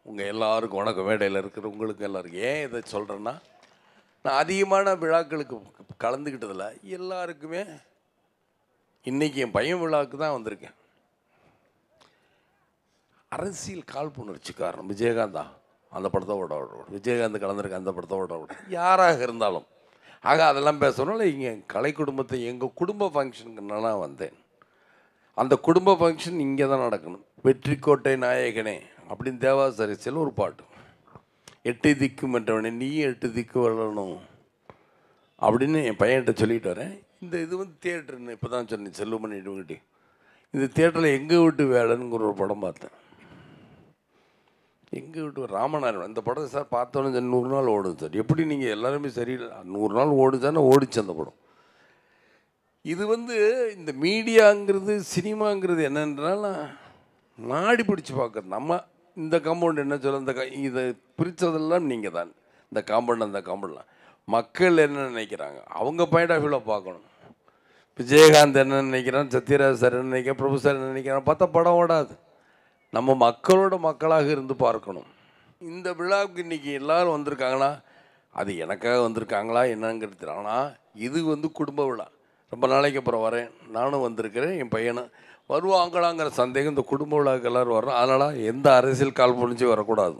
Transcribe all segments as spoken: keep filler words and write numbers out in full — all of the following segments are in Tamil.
உங்கள் எல்லாருக்கும் வணக்கம். மேடையில் இருக்கிற உங்களுக்கு எல்லாருக்கும் ஏன் இதை சொல்கிறேன்னா, நான் அதிகமான விழாக்களுக்கு கலந்துக்கிட்டதில்ல. எல்லாருக்குமே இன்றைக்கி என் பையன் விழாவுக்கு தான் வந்திருக்கேன். அரசியல் காழ்ப்புணர்ச்சி காரணம் விஜயகாந்தா அந்த படத்தை ஓட விட விஜயகாந்த் கலந்துருக்க அந்த படத்தை ஓட விட யாராக இருந்தாலும் ஆக அதெல்லாம் பேசணும்ல. இங்கே கலை குடும்பத்தை எங்கள் குடும்ப ஃபங்க்ஷனுக்கு நான் வந்தேன். அந்த குடும்ப ஃபங்க்ஷன் இங்கே தான் நடக்கணும். வெற்றிக்கோட்டை நாயகனே அப்படின்னு தேவாசரிசியில் ஒரு பாட்டு, எட்டு திக்கு மற்றவனே நீ எட்டு திக்கு வளரணும் அப்படின்னு என் பையன்கிட்ட சொல்லிட்டு வரேன். இந்த இது வந்து தியேட்டருன்னு இப்போ தான் சொன்னேன் செல்லுமணி இடுங்கிட்டி. இந்த தியேட்டரில் எங்கள் வீட்டு வேலைங்கிற ஒரு படம் பார்த்தேன். எங்கள் வீட்டு ராமநாதன் இந்த படம் சார் பார்த்தோன்னு சார் நூறு நாள் ஓடுது சார். எப்படி நீங்கள் எல்லாருமே சரியில்லை, நூறு நாள் ஓடுச்சானே ஓடிச்சு அந்த படம். இது வந்து இந்த மீடியாங்கிறது சினிமாங்கிறது என்னன்றால் நாடி பிடிச்சி பார்க்குறது. நம்ம இந்த காம்பவுண்ட் என்ன சொல்ல, இந்த இதை பிரித்ததெல்லாம் நீங்கள் தான். இந்த காம்பவுண்ட் அந்த காம்பவுண்ட்லாம் மக்கள் என்ன நினைக்கிறாங்க, அவங்க பாயிண்ட் ஆஃப் வியூவில் பார்க்கணும். விஜயகாந்த் என்ன நினைக்கிறான், சத்யராஜ் சார் என்ன நினைக்கிறான், பிரபு சார் என்ன நினைக்கிறான் பார்த்தா படம் ஓடாது. நம்ம மக்களோட மக்களாக இருந்து பார்க்கணும். இந்த விழாவுக்கு இன்றைக்கி எல்லோரும் வந்திருக்காங்கன்னா அது எனக்காக வந்திருக்காங்களா என்னங்கிறது. ஆனால் இது வந்து குடும்ப விழா. ரொம்ப நாளைக்கு அப்புறம் வரேன், நானும் வந்திருக்கிறேன், என் பையனும் வருவாங்களாங்கிற சந்தேகம் இந்த குடும்ப விழாவுக்கு எல்லோரும் வர்றோம். அதனால் எந்த அரசியல் கால் புரிஞ்சு வரக்கூடாது.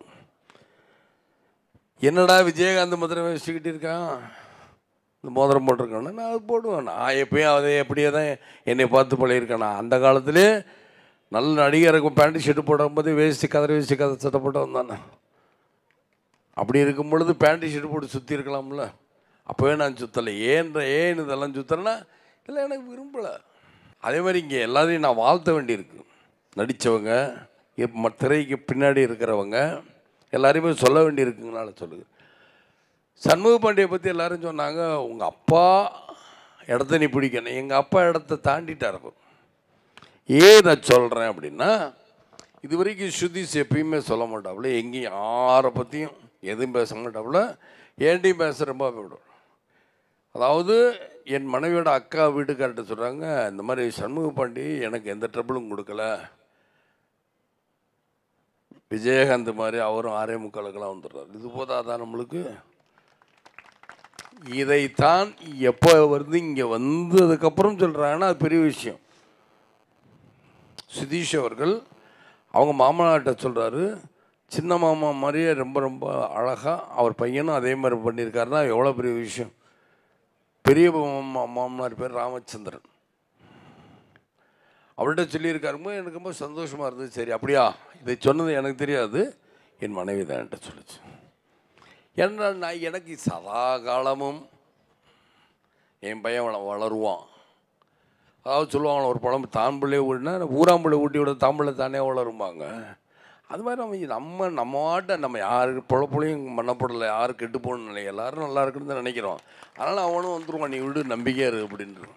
என்னடா விஜயகாந்த் மோதிரம் வச்சுக்கிட்டு இருக்கான், இந்த மோதிரம் போட்டிருக்கானா, நான் அது போடுவேன். நான் எப்பயும் அதே எப்படியே தான் என்னை பார்த்து பழகிருக்கேன். நான் அந்த காலத்திலே நல்ல நடிகருக்கும் பேண்ட் ஷர்ட்டு போடும்போது வேஸ்ட்டு கதறி வேஸ்ட்டு கதை சட்டை போட்டு வந்தானே. அப்படி இருக்கும் பொழுது பேண்ட் ஷர்ட்டு போட்டு சுற்றி இருக்கலாம்ல. அப்போவே நான் சுற்றலை. ஏன்ற ஏன் இதெல்லாம் சுற்றுறேன்னா இல்லை எனக்கு விரும்பலை. அதே மாதிரி இங்கே எல்லாரையும் நான் வாழ்த்த வேண்டியிருக்கு. நடித்தவங்க, திரைக்கு பின்னாடி இருக்கிறவங்க எல்லாரையுமே சொல்ல வேண்டியிருக்குங்கனால சொல்லுது. சண்முக பாண்டியை பற்றி எல்லோரும் சொன்னாங்க, உங்கள் அப்பா இடத்த நீ பிடிக்கணும். எங்கள் அப்பா இடத்த தாண்டிட்டார். ஏன் நான் சொல்கிறேன் அப்படின்னா, இது வரைக்கும் சுதீஷ் எப்பயுமே சொல்ல மாட்டாப்புல, எங்கேயும் யாரை பற்றியும் எதுவும் பேச மாட்டாப்புல, ஏன்டையும் பேச ரொம்ப விடும். அதாவது என் மனைவியோட அக்கா வீட்டுக்கார்ட்ட சொல்கிறாங்க, இந்த மாதிரி சண்முக பாண்டி எனக்கு எந்த ட்ரபிளும் கொடுக்கல, விஜயகாந்த் மாதிரி அவரும் ஆறே முக்காலுக்கெல்லாம் வந்துடுறாரு, இது போதாதான் நம்மளுக்கு. இதைத்தான் எப்போ வந்து இங்கே வந்ததுக்கப்புறம் சொல்கிறாங்கன்னா அது பெரிய விஷயம். சுதீஷ் அவர்கள் அவங்க மாமனார்கிட்ட சொல்கிறாரு, சின்ன மாமா மாதிரியே ரொம்ப ரொம்ப அழகாக அவர் பையனும் அதே மாதிரி பண்ணியிருக்காருன்னா எவ்வளோ பெரிய விஷயம். பெரிய மாமா மாமனார் பேர் ராமச்சந்திரன். அவர்கிட்ட சொல்லியிருக்காருமோ எனக்கு ரொம்ப சந்தோஷமாக இருந்தது. சரி அப்படியா, இதை சொன்னது எனக்கு தெரியாது, என் மனைவி தான் என்கிட்ட சொல்லிச்சு. ஏன்னா நான் எனக்கு சதா காலமும் என் பையன் வள வளருவான். அதாவது சொல்லுவாங்களா, ஒரு பழம் தாம்பிள்ளை ஊட்டினா ஊராம்பிள்ளை ஊட்டி விட தாம்பிள்ளை தானே வளரும்பாங்க. அது மாதிரி நம்ம நம்ம நம்ம ஆட்ட நம்ம யாருக்கு பொழப்புலையும் பண்ணப்படலை, யாரும் கெட்டு போகணும்னு நினைக்க, எல்லோரும் நல்லா இருக்குன்னு தான் நினைக்கிறோம். அதனால் அவனும் வந்துடுவான், நீ விடு நம்பிக்கையாக இரு அப்படின்ற.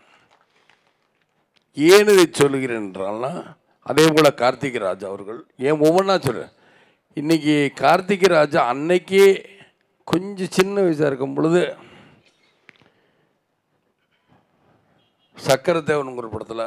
ஏன் இதை சொல்லுகிறேன் என்றால்னா, அதே போல் கார்த்திக் ராஜ் அவர்கள் ஏன் ஒவ்வொன்றா சொல்கிறேன். இன்றைக்கி கார்த்திக் ராஜா அன்னைக்கே கொஞ்சம் சின்ன வயசாக இருக்கும் பொழுது சக்கரத்தேவனுங்கிற படத்தில்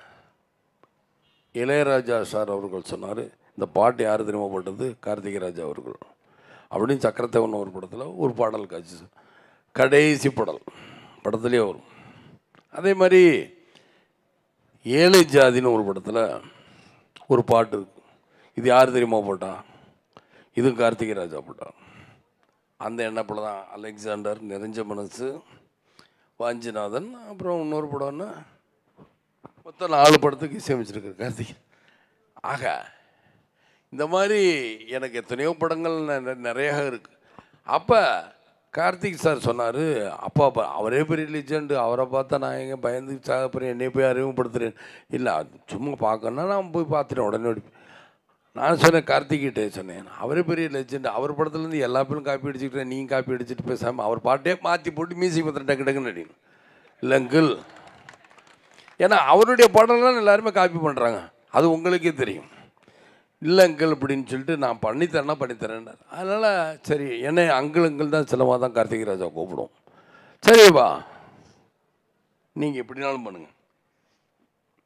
இளையராஜா சார் அவர்கள் சொன்னார், இந்த பாட்டு யார் தெரியுமா போட்டது, கார்த்திக் ராஜா அவர்கள் அப்படின்னு. சக்கரத்தேவன் ஒரு படத்தில் ஒரு பாடல் காட்சி, கடைசி படல் படத்துலேயே வரும். அதே மாதிரி ஏழை ஜாதின்னு ஒரு படத்தில் ஒரு பாட்டு இருக்கு, இது யார் தெரியுமா போட்டான், இதுவும் கார்த்திக் ராஜா போட்டான். அந்த என்ன படம் தான், அலெக்சாண்டர், நிறைஞ்ச மனசு, வாஞ்சிநாதன், அப்புறம் இன்னொரு படம்னா மொத்தம் நாலு படத்துக்கு இசையமைச்சிருக்கார் கார்த்திக். ஆக இந்த மாதிரி எனக்கு எத்தனையோ படங்கள் நிறையா இருக்குது. அப்போ கார்த்திக் சார் சொன்னார், அப்பா அப்பா அவரே பெரிய லெஜெண்டு, அவரை பார்த்தா நான் எங்கே பயந்து சாகப்பறேன், என்னை போய் அறிமுகப்படுத்துகிறேன். இல்லை சும்மா பார்க்கணுன்னா நான் போய் பார்த்துட்டேன் உடனே. நான் சொன்னேன் கார்த்திகிட்டே சொன்னேன், அவரே பெரிய லெஜெண்டு, அவர் படத்துலேருந்து எல்லா பேரும் காப்பி அடிச்சுக்கிட்டேன், நீங்கள் காப்பி அடிச்சுட்டு பேசாமல் அவர் பாட்டே மாற்றி போட்டு மியூசிக் பத்திரம் டக்கு டக்குன்னு அடிக்கணும் இல்லைங்கிள். ஏன்னா அவருடைய படம்லாம் எல்லாருமே காப்பி பண்ணுறாங்க, அது உங்களுக்கே தெரியும் இல்லைங்கள் அப்படின்னு சொல்லிட்டு. நான் பண்ணித்தரேன்னா பண்ணித்தரேன்னார். அதனால் சரி, என்னை அங்கிள் அங்கிள் தான் சிலமாக தான் கார்த்திக் ராஜா கூப்பிடும். சரிப்பா நீங்கள் எப்படினாலும் பண்ணுங்கள்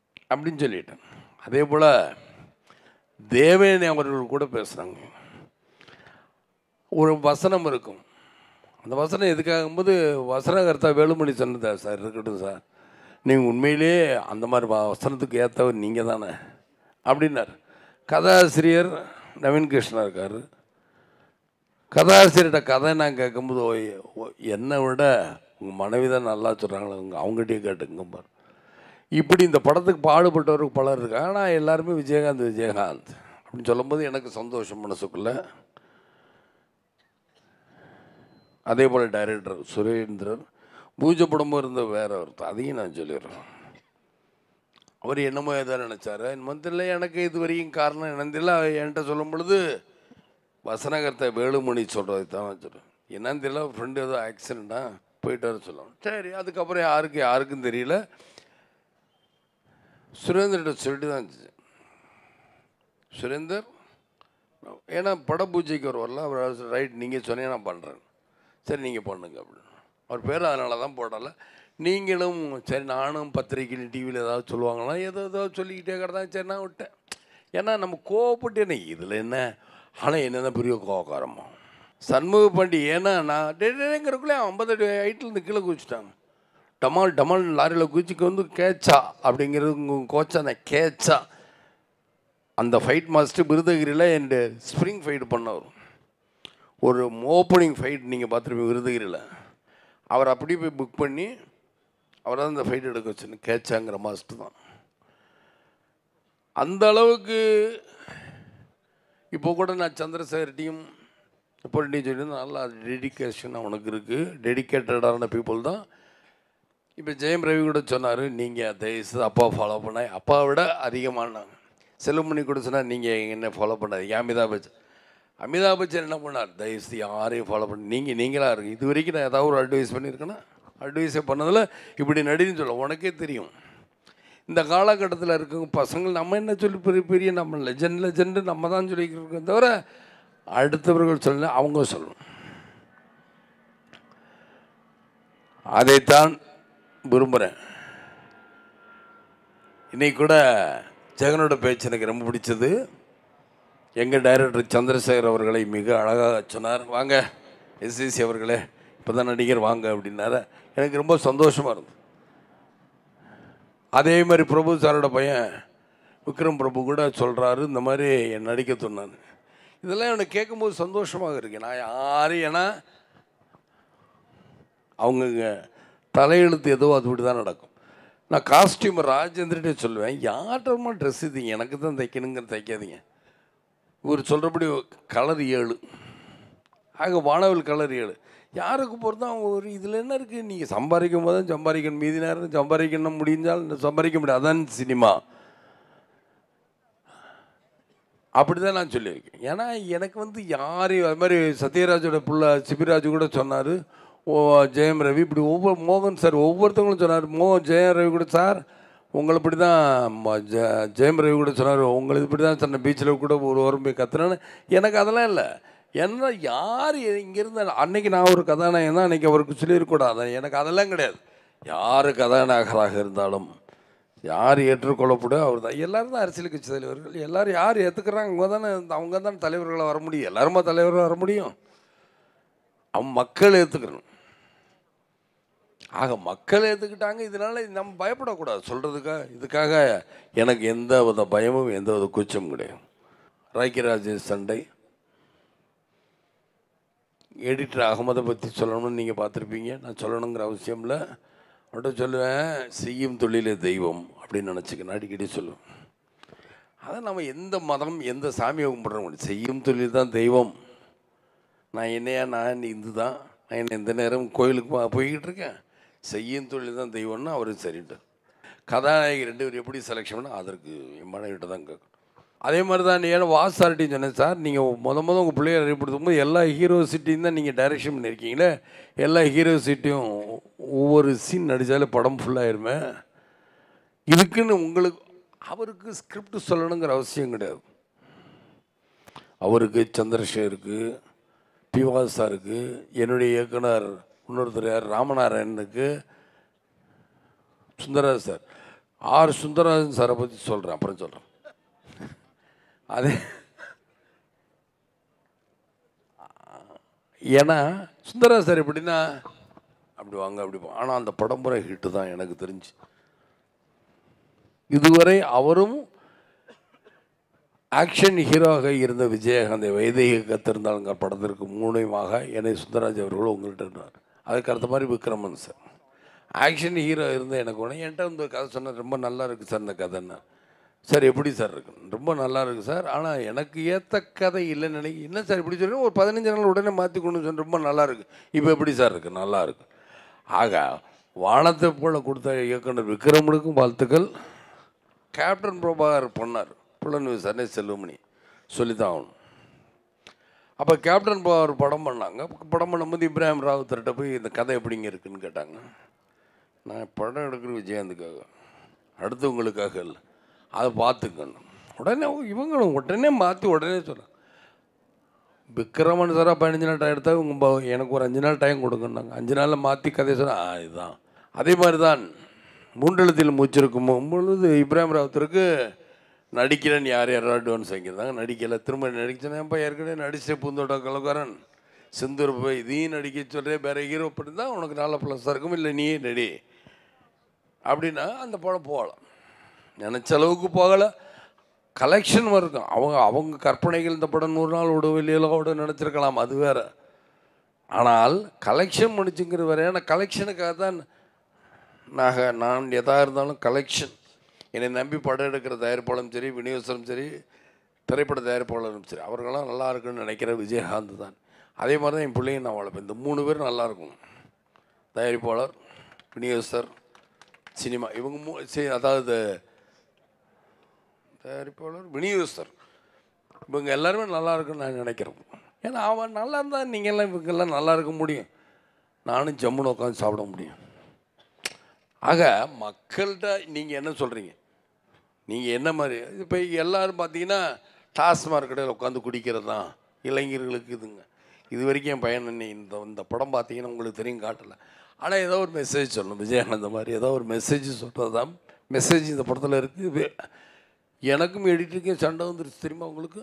அப்படின்னு சொல்லிட்டேன். அதே போல் தேவயானி அவர்கள் கூட பேசுகிறாங்க. ஒரு வசனம் இருக்கும். அந்த வசனம் எதுக்காகும்போது வசனகர்த்தா வேலுமணி சொன்னதா சார் இருக்கட்டும் சார், நீங்கள் உண்மையிலேயே அந்த மாதிரி வசனத்துக்கு ஏற்றவர் நீங்கள் தானே அப்படின்னார். கதாசிரியர் நவீன் கிருஷ்ணா இருக்கார். கதாசிரியர்கிட்ட கதை நான் கேட்கும்போது என்னை விட உங்கள் மனைவி தான் நல்லா சொல்கிறாங்களே, உங்கள் அவங்ககிட்டயே கேட்டுங்க பார். இப்படி இந்த படத்துக்கு பாடுபட்டவருக்கு பலர் இருக்கு. ஆனால் எல்லாருமே விஜயகாந்த் விஜயகாந்த் அப்படின்னு சொல்லும்போது எனக்கு சந்தோஷம் மனசுக்குள்ள. அதே போல் டைரக்டர் சுரேந்திரன் பூஜை படமும் இருந்த வேற ஒருத்தர், அதையும் நான் சொல்லிடுறேன். அவர் என்னமோ எதாவது நினச்சார் என்னமோ தெரியல, எனக்கு இது வரைக்கும் காரணம் என்னன்னு தெரியல. என்கிட்ட சொல்லும் பொழுது வசனகர்த்த வேலுமணி சொல்கிறது தான் சொல்கிறேன். என்னன்னு தெரியல, ஃப்ரெண்டு ஏதோ ஆக்சிடெண்ட்டாக போயிட்டு வர சொல்லணும். சரி, அதுக்கப்புறம் யாருக்கு யாருக்கும் தெரியல. சுரேந்தர்கிட்ட சொல்லிட்டு தான் இருந்துச்சு. சுரேந்தர் ஏன்னா பட பூஜைக்கு வருவார்ல, அவர் ரைட் நீங்கள் சொன்னீங்க நான் பண்ணுறேன், சரி நீங்கள் பண்ணுங்க அப்படின்னு. அவர் பேர் அதனால தான் போடலை. நீங்களும் சரி நானும் பத்திரிக்கையில் டிவியில் ஏதாவது சொல்லுவாங்களா ஏதோ ஏதாவது சொல்லிக்கிட்டே கிடதான், சரி நான் விட்டேன். ஏன்னா நம்ம கோவப்பட்டு என்ன இதில் என்ன, ஆனால் என்னென்ன பெரிய கோவக்காரமா சண்முக பாண்டி. ஏன்னா நான் டேங்கிறக்குள்ளே ஐம்பது அடி ஹைட்லேருந்து கீழே குதிச்சிட்டாங்க. டமால் டமால் லாரியில் குதிச்சுக்கு வந்து கேட்சா அப்படிங்கிறது கோச்சா நான் கேட்சா. அந்த ஃபைட் மாஸ்டர் விருதகிரியில் என் ஸ்ப்ரிங் ஃபைட் பண்ணவர். ஒரு ஓப்பனிங் ஃபைட் நீங்கள் பார்த்துருப்பீங்க விருதகிரியில். அவர் அப்படி போய் புக் பண்ணி அவர் தான் இந்த ஃபைட் எடுக்க வச்சுன்னு கேட்சாங்கிற மாஸ்டர் தான். அந்த அளவுக்கு இப்போ கூட நான் சந்திரசேகர்ட்டையும் இப்போ நீ சொல்லி நல்லா டெடிக்கேஷன் அவனுக்கு இருக்குது, டெடிக்கேட்டடான பீப்புள் தான். இப்போ ஜெயம் ரவி கூட சொன்னார், நீங்கள் தயவுசு அப்பா ஃபாலோ பண்ண, அப்பா விட அதிகமானாங்க. செல்வமணி கூட சொன்னார் நீங்கள் என்ன ஃபாலோ பண்ணாதீங்க. அமிதாப் பச்சன் அமிதாப் பச்சன் என்ன பண்ணார், தயவுசு யாரையும் ஃபாலோ பண்ண, நீங்கள் நீங்களாக இருக்கு. இது வரைக்கும் நான் ஏதாவது ஒரு அட்வைஸ் பண்ணியிருக்கேன்னா அட்வைஸே பண்ணதில் இப்படி நடின்னு சொல்ல உனக்கே தெரியும். இந்த காலகட்டத்தில் இருக்க பசங்க நம்ம என்ன சொல்லி பெரிய பெரிய நம்ம லெஜண்ட் லெஜெண்டு நம்ம தான் சொல்லிக்கிறோம் தவிர அடுத்தவர்கள் சொல்ல அவங்க சொல்லணும். அதைத்தான் விரும்புகிறேன். இன்னைக்கு கூட ஜெகனோட பேச்சு எனக்கு ரொம்ப பிடிச்சது. எங்கள் டைரக்டர் சந்திரசேகர் அவர்களை மிக அழகாக சொன்னார், வாங்க எஸ்எஸ்சி அவர்களே இப்போ தான் நடிகர் வாங்க அப்படின்னார. எனக்கு ரொம்ப சந்தோஷமாக இருந்தது. அதே மாதிரி பிரபு சாரோட பையன் விக்ரம் பிரபு கூட சொல்கிறாரு இந்த மாதிரி என் நடிக்க சொன்னான். இதெல்லாம் எனக்கு கேட்கும்போது சந்தோஷமாக இருக்கு. நான் யாரும் ஏன்னா அவங்க தலையெழுத்து ஏதோ அது இப்படி தான் நடக்கும். நான் காஸ்டியூமர் ராஜேந்திரட்டே சொல்லுவேன், யார்கிட்டமா ட்ரெஸ் இதுங்க எனக்கு தான் தைக்கணுங்கிற தைக்காதீங்க. இவர் சொல்கிறபடி கலர் ஏழு ஆக வானவில் கலர் ஏழு யாருக்கு பொறுத்தா அவங்க ஒரு இதில் என்ன இருக்குது, நீங்கள் சம்பாதிக்கும் போது தான் சம்பாதிக்கணும், மீதி நேரம் சம்பாதிக்கணும் முடிஞ்சால் சம்பாதிக்க முடியாது, அதான் சினிமா. அப்படி தான் நான் சொல்லியிருக்கேன். ஏன்னா எனக்கு வந்து யாரையும் அது மாதிரி சத்யராஜோட புள்ள சிபிராஜ் கூட சொன்னார், ஓ ஜெயம் ரவி இப்படி ஒவ்வொரு மோகன் சார் ஒவ்வொருத்தவங்களும் சொன்னார். மோகன் ஜெயம் ரவி கூட சார் உங்களை இப்படி தான் ஜ ஜெயம் ரவி கூட சொன்னார், உங்களுக்கு இப்படி தான் சொன்ன பீச்சில் கூட ஒரு வாரம் போய் கத்துனான்னு. எனக்கு அதெல்லாம் இல்லை. ஏன்னா யார் இங்கே இருந்தால் அன்றைக்கி நான் ஒரு கதாநாயகன் தான் அன்றைக்கி அவருக்கு சொல்லியிருக்கூடாது. எனக்கு அதெல்லாம் கிடையாது. யார் கதாநாயகராக இருந்தாலும் யார் ஏற்றுக்கொள்ளப்படும் அவர் தான். எல்லோரும் தான் அரசியல் கட்சி தலைவர்கள். எல்லோரும் யார் ஏற்றுக்கிறாங்க அவங்க தானே அவங்க தான் தலைவர்களாக வர முடியும். எல்லாருமா தலைவராக வர முடியும்? அவன் மக்கள் ஏற்றுக்கணும். ஆக மக்கள் ஏற்றுக்கிட்டாங்க. இதனால் நம்ம பயப்படக்கூடாது சொல்கிறதுக்காக. இதுக்காக எனக்கு எந்த வித பயமும் எந்த வித கூச்சமும் கிடையாது. ராக்கிராஜ் சண்டை எடிட்டர் அகமதை பற்றி சொல்லணும்னு நீங்கள் பார்த்துருப்பீங்க. நான் சொல்லணுங்கிற அவசியம் இல்லை. அவன்கிட்ட சொல்லுவேன், செய்யும் தொழிலே தெய்வம் அப்படின்னு நினச்சிக்க அடிக்கடி சொல்லுவேன். அதை நம்ம எந்த மதம் எந்த சாமியை கும்பிட்ற முடியும், செய்யும் தொழில் தான் தெய்வம். நான் என்னையா நான் இந்து தான், நான் என்ன எந்த நேரம் கோயிலுக்கு போய்கிட்டு இருக்கேன், செய்யும் தொழில் தான் தெய்வம்னு அவருக்கு சரிட்டு. கதாநாயகி ரெண்டு பேர் எப்படி செலெக்ஷன் பண்ணால் அதற்கு என் மனைவிட்ட தான் கேட்கணும். அதே மாதிரி தான் நீ ஏன்னா வாசார்ட்டின்னு சொன்னேன் சார், நீங்கள் முத முதல் உங்கள் பிள்ளைய அறிவுப்படுத்தும் போது எல்லா ஹீரோ சிட்டியும் தான் நீங்கள் டைரக்ஷன் பண்ணியிருக்கீங்களே, எல்லா ஹீரோ சிட்டியும் ஒவ்வொரு சீன் நடித்தாலே படம் ஃபுல்லாகிருமே. இதுக்குன்னு உங்களுக்கு அவருக்கு ஸ்கிரிப்ட் சொல்லணுங்கிற அவசியம் கிடையாது. அவருக்கு சந்திரசேகருக்கு பிவா சாருக்கு, என்னுடைய இயக்குனர் இன்னொருத்தர் யார் ராமநாராயணனுக்கு, சுந்தரராஜ் சார், ஆர் சுந்தரராஜன் சாரை பற்றி சொல்கிறேன் அப்புறம் சொல்கிறேன். அதே ஏன்னா சுந்தரா சார் எப்படின்னா அப்படி வாங்க அப்படி ஆனால் அந்த படம் முறை ஹிட்டு தான் எனக்கு தெரிஞ்சு. இதுவரை அவரும் ஆக்ஷன் ஹீரோவாக இருந்த விஜயகாந்தை வைதேகி கத்திருந்தாங்க படத்திற்கு மூலயமாக என்னை சுந்தரராஜ் அவர்களும் உங்கள்கிட்ட இருந்தார். அதுக்கு அடுத்த மாதிரி விக்ரமன் சார் ஆக்ஷன் ஹீரோ இருந்தால் எனக்கு ஒன்று என்கிட்ட இந்த கதை சொன்னால் ரொம்ப நல்லா இருக்குது சார் இந்த கதைன்னா. சார் எப்படி சார் இருக்கு? ரொம்ப நல்லா இருக்குது சார், ஆனால் எனக்கு ஏற்ற கதை இல்லைன்னு நினைக்க. என்ன சார் இப்படி சொல்லி ஒரு பதினஞ்சு நாள் உடனே மாற்றி கொண்டு சொன்ன ரொம்ப நல்லா இருக்குது. இப்போ எப்படி சார் இருக்குது? நல்லா இருக்குது. ஆக வானத்தை போல கொடுத்த இயக்குனர் விக்ரமனுக்கும் வாழ்த்துக்கள். கேப்டன் பிரபாகர் பண்ணார் புலன் விசாரணை செல்வமணி சொல்லித்தான் ஆகணும். அப்போ கேப்டன் பிரபாகர் படம் பண்ணாங்க. படம் பண்ணும்போது இப்ராஹிம் ராவுத்தர்கிட்ட போய் இந்த கதை எப்படிங்க இருக்குன்னு கேட்டாங்க. நான் படம் எடுக்கிற விஜயகாந்துக்காக, அடுத்தவங்களுக்காக இல்லை, அதை பார்த்துக்கணும். உடனே இவங்களும் உடனே மாற்றி உடனே சொன்னாங்க விக்ரமன் சாராக பதினஞ்சு நாள் டைம் எடுத்தால் இவங்க எனக்கு ஒரு அஞ்சு நாள் டைம் கொடுக்குன்னாங்க. அஞ்சு நாளில் மாற்றி கதையை சொன்னால் ஆ இதுதான். அதே மாதிரி தான் மூன்றெழுத்தில் மூச்சிருக்கும் பொழுது இப்ராஹிம் ராவுத்தருக்கு நடிக்கிறேன்னு யார் யாரும் அட்வான்ஸ் வாங்கியிருந்தாங்க. நடிக்கலை. திரும்ப நடிச்சேன். ஏன்ப்பா ஏற்கனவே நடிச்ச பூந்தோட்ட கலக்காரன் சிந்தூர் போய் இதையும் நடிக்க சொல்கிறேன், வேறு ஹீரோ பண்ணி தான் உனக்கு நல்ல ப்ளஸ்ஸாக இருக்கும், இல்லை நீயே நடி அப்படின்னா அந்த படம் போகலாம். நினச்ச அளவுக்கு போகலை. கலெக்ஷன் இருக்கும். அவங்க அவங்க கற்பனைகள் இந்த படம் நூறு நாள் விடவில்லையோட நினச்சிருக்கலாம், அது வேறு. ஆனால் கலெக்ஷன் முடிச்சுங்கிறது வேறு. ஏன்னா கலெக்ஷனுக்காக தான் நாக நான் எதாக இருந்தாலும் கலெக்ஷன். என்னை நம்பி படம் எடுக்கிற தயாரிப்பாளரும் சரி, விநியோகரும் சரி, திரைப்பட தயாரிப்பாளரும் சரி, அவர்களெல்லாம் நல்லா இருக்குன்னு நினைக்கிற விஜயகாந்த் தான். அதே மாதிரி தான் என் பிள்ளைங்க நான் வளர்ப்பேன். இந்த மூணு பேரும் நல்லாயிருக்கும். தயாரிப்பாளர், விநியோகர், சினிமா, இவங்க மூ சரி அதாவது தயாரிப்பாளர், விநியோகர், இவங்க எல்லாருமே நல்லா இருக்குன்னு நான் நினைக்கிறேன். ஏன்னா அவன் நல்லா இருந்தால் நீங்கள்லாம் இவங்கெல்லாம் நல்லா இருக்க முடியும். நானும் ஜம்முன்னு உட்காந்து சாப்பிட முடியும். ஆக மக்கள்கிட்ட நீங்கள் என்ன சொல்கிறீங்க? நீங்கள் என்ன மாதிரி இப்போ எல்லோரும் பார்த்தீங்கன்னா டாஸ்மாக் கடையில் உட்காந்து குடிக்கிறது தான் இளைஞர்களுக்கு இதுங்க. இது வரைக்கும் என் பையன் இந்த இந்த படம் பார்த்தீங்கன்னா உங்களுக்கு தெரியும் காட்டலை. ஆனால் ஏதோ ஒரு மெசேஜ் சொல்லணும். விஜயகாந்த் மாதிரி ஏதோ ஒரு மெசேஜ் சொல்கிறது தான் மெசேஜ் இந்த படத்தில் இருக்குது. எனக்கும் எடிட்டருக்கும் சண்டை வந்துருச்சு தெரியுமா உங்களுக்கு?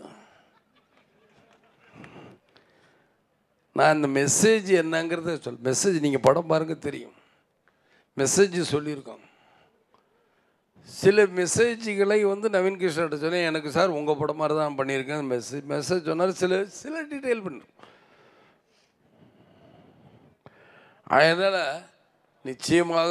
நான் இந்த மெசேஜ் என்னங்கிறத சொல் மெசேஜ் நீங்கள் படம் பாருங்கள் தெரியும். மெசேஜ் சொல்லியிருக்கோம். சில மெசேஜ்களை வந்து நவீன் கிருஷ்ணகிட்ட சொல்லி எனக்கு சார் உங்கள் படம் மாதிரி தான் பண்ணியிருக்கேன் மெசேஜ் மெசேஜ் சொன்னார். சில சில டீட்டெயில் பண்ணு. அதனால் நிச்சயமாக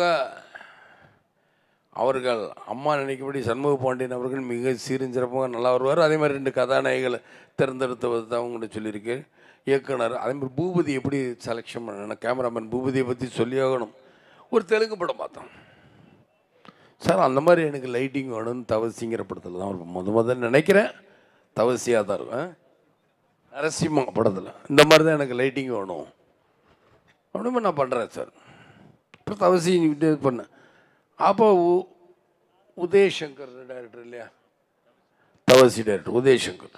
அவர்கள் அம்மா நினைக்கப்படி சண்முக பாண்டியன் அவர்கள் மிக சீரஞ்சிறப்பாக நல்லா வருவார். அதே மாதிரி ரெண்டு கதாநாயகிகளை தேர்ந்தெடுத்தது தான் அவங்கள்ட்ட சொல்லியிருக்கேன். இயக்குனர் அதே மாதிரி பூபதி எப்படி செலெக்ஷன் பண்ணணும், கேமராமேன் பூபதியை பற்றி சொல்லி ஆகணும். ஒரு தெலுங்கு படம் பார்த்தோம் சார், அந்த மாதிரி எனக்கு லைட்டிங் வேணும்னு தவசிங்கிற படத்தில் தான் ஒரு முத முதல்ல நினைக்கிறேன். தவசியாக தான் இருக்கும். நரசிம்மா படத்தில் இந்த மாதிரி தான் எனக்கு லைட்டிங் வேணும் அப்படின்னு நான் பண்ணுறேன் சார். இப்போ தவசி இது பண்ணேன். அப்போ உதயசங்கர் டைரக்டர் இல்லையா, தவசி டைரக்டர் உதயசங்கர்.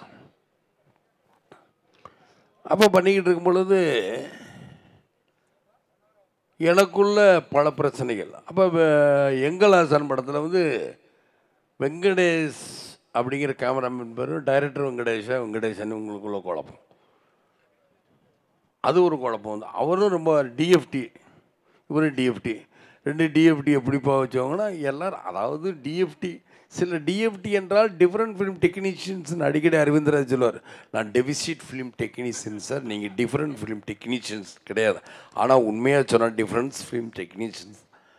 அப்போ பண்ணிக்கிட்டு இருக்கும் பொழுது எனக்குள்ள பல பிரச்சனைகள். அப்போ எங்கள் ஆசான் படத்தில் வந்து வெங்கடேஷ் அப்படிங்கிற கேமராமேன் பேர், டைரக்டர் வெங்கடேஷா வெங்கடேஷன் உங்களுக்குள்ள குழப்பம். அது ஒரு குழப்பம் வந்து அவரும் ரொம்ப டிஎஃப்டி, இவரும் டிஎஃப்டி. ரெண்டு டிஎஃப்டி எப்படிப்பா வச்சவங்கன்னா எல்லோரும் அதாவது டிஎஃப்டி சில டிஎஃப்டி என்றால் டிஃப்ரெண்ட் ஃபிலிம் டெக்னீஷியன்ஸ்னு அடிக்கடி அரவிந்தராஜ் சொல்லுவார். நான் டெபிசிட் ஃபிலிம் டெக்னீஷியன் சார், நீங்கள் டிஃப்ரெண்ட் ஃபிலிம் டெக்னீஷியன்ஸ் கிடையாது. ஆனால் உண்மையாக சொன்னால் டிஃப்ரெண்ட்ஸ் ஃபிலிம் டெக்னீஷியன்ஸ்.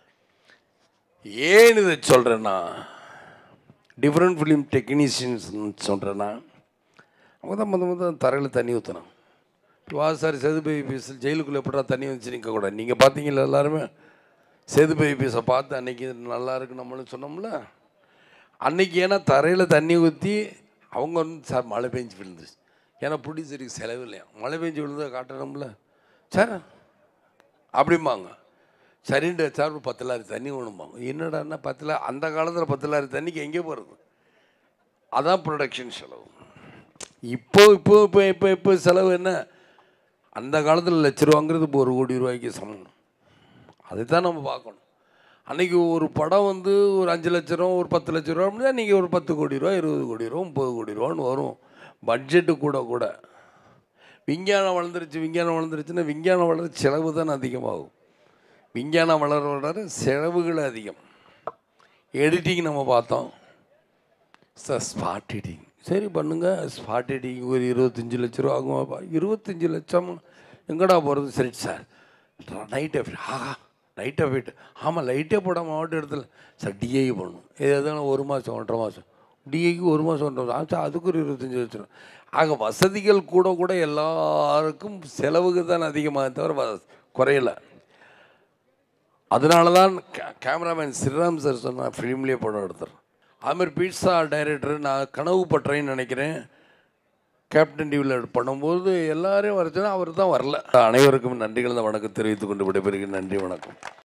ஏன் இதை சொல்கிறேன்னா டிஃப்ரெண்ட் ஃபிலிம் டெக்னீஷியன்ஸ் சொல்கிறேன்னா அவங்க தான் முத முத தரையில் தண்ணி ஊற்றணும். வாசாரி சேதுபதி பீஸில் ஜெயிலுக்குள்ளே எப்படா தண்ணி வந்துச்சு நிற்கக்கூடாது. நீங்கள் பார்த்தீங்களா எல்லாருமே சேதுபதி பீஸை பார்த்து அன்றைக்கி நல்லா இருக்கு நம்மளும் சொன்னோம்ல அன்றைக்கி. ஏன்னா தரையில் தண்ணி ஊற்றி அவங்க வந்து சார் மழை பெஞ்சு விழுந்துச்சு. ஏன்னா ப்ரொடியூசருக்கு செலவு இல்லையா, மழை பெஞ்சு விழுந்ததை காட்டணும்ல சார் அப்படிம்பாங்க. சரிண்டு சார் ஒரு பத்து லாரி தண்ணி வேணும்பாங்க. என்னடான்னா பத்து லா அந்த காலத்தில் பத்து லாரி தண்ணிக்கு எங்கே போகிறது? அதான் ப்ரொடக்ஷன் செலவு. இப்போ இப்போ இப்போ இப்போ இப்போ செலவு என்ன? அந்த காலத்தில் லட்ச ரூபாங்கிறது இப்போ ஒரு கோடி ரூபாய்க்கு சமம். அதை தான் நம்ம பார்க்கணும். அன்றைக்கி ஒரு படம் வந்து ஒரு அஞ்சு லட்ச ரூபா ஒரு பத்து லட்ச ரூபா அப்படின்னா நீங்கள் ஒரு பத்து கோடி ரூபா இருபது கோடி ரூபா முப்பது கோடி ரூபான்னு வரும் பட்ஜெட்டு கூட கூட. விஞ்ஞானம் வளர்ந்துருச்சு விஞ்ஞானம் வளர்ந்துருச்சுன்னா விஞ்ஞானம் வளர செலவு தான் அதிகமாகும். விஞ்ஞானம் வளர வளர செலவுகள் அதிகம். எடிட்டிங் நம்ம பார்த்தோம், சார் ஸ்பாட் எடிட்டிங் சரி பண்ணுங்கள், ஸ்பாட் எடிட்டிங் ஒரு இருபத்தஞ்சி லட்ச ரூபா ஆகுமாப்பா. இருபத்தஞ்சி லட்சம் எங்கடா போகிறது? சரி சார் நைட் எஃபெக்ட், ஆஹா லைட் எஃபெக்ட், ஆமாம் லைட்டே போடாமல் மாவட்ட இடத்துல சார் டிஐ பண்ணணும். இது எதுனா ஒரு மாதம் ஒன்றரை மாதம் டிஐக்கு ஒரு மாதம் ஒன்றரை மாதம் ஆச்சா, அதுக்கு ஒரு இருபத்தஞ்சி லட்ச ரூபா. ஆக வசதிகள் கூட கூட எல்லாருக்கும் செலவுக்கு தான் அதிகமாக தவிர குறையலை. அதனால தான் கே கேமராமேன் ஸ்ரீராம் சார் சொன்னால் ஃபிலிம்லேயே படம் எடுத்துறேன். அதுமாதிரி பீட்சா டைரக்டர் நான் கனவு பற்றேன்னு நினைக்கிறேன், கேப்டன் டிவியில் பண்ணும்போது எல்லாரையும் வரச்சுன்னா அவர் தான் வரல. அனைவருக்கும் நன்றிகள் தான் வணக்கம் தெரிவித்துக் கொண்டு விடைபெறுகிறேன். நன்றி வணக்கம்.